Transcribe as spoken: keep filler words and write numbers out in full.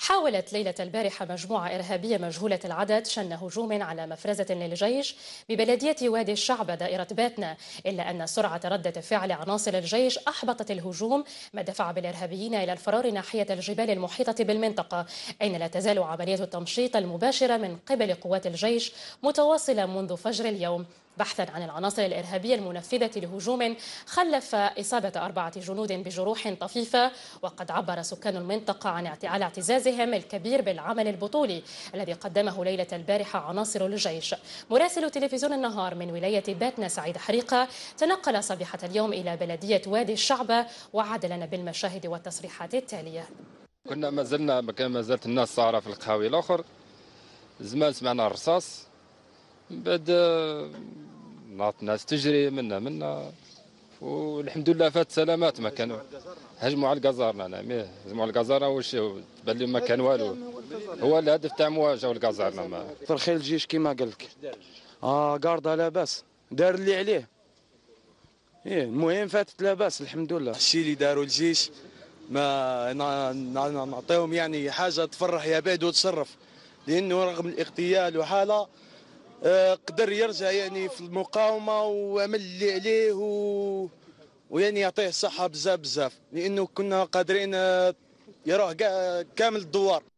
حاولت ليلة البارحة مجموعة إرهابية مجهولة العدد شن هجوم على مفرزة للجيش ببلدية وادي الشعب دائرة باتنا، إلا أن سرعة ردة فعل عناصر الجيش أحبطت الهجوم، ما دفع بالإرهابيين إلى الفرار ناحية الجبال المحيطة بالمنطقة، أين لا تزال عملية التمشيط المباشرة من قبل قوات الجيش متواصلة منذ فجر اليوم، بحثا عن العناصر الإرهابية المنفذة لهجوم خلف إصابة أربعة جنود بجروح طفيفة. وقد عبر سكان المنطقة عن على اعتزازهم الكبير بالعمل البطولي الذي قدمه ليلة البارحة عناصر الجيش. مراسل تلفزيون النهار من ولاية باتنا سعيد حريقة تنقل صبيحة اليوم إلى بلدية وادي الشعب وعاد لنا بالمشاهد والتصريحات التالية. كنا ما زلنا ما زالت الناس سهرة في القهاوي الآخر، زمان سمعنا الرصاص، بعد ناط ناس تجري منا منا والحمد لله فات سلامات. ما كانوا هجموا على القزارنا، نعم هجموا على القزارنا واش تبان لهم ما كان والو، هو الهدف تاع مواجهه القزارنا. ما في الخيل الجيش كيما قال لك اه قارده لاباس دار اللي عليه، ايه المهم فاتت لاباس الحمد لله. الشيء اللي داروا الجيش ما نعطيهم يعني حاجه تفرح يا بعد وتشرف، لانه رغم الاغتيال وحاله قدر يرجع يعني في المقاومه وعمل اللي عليه و... ويعني يعطيه الصحه بزاف بزاف، لانه كنا قادرين يروح كامل الدوار.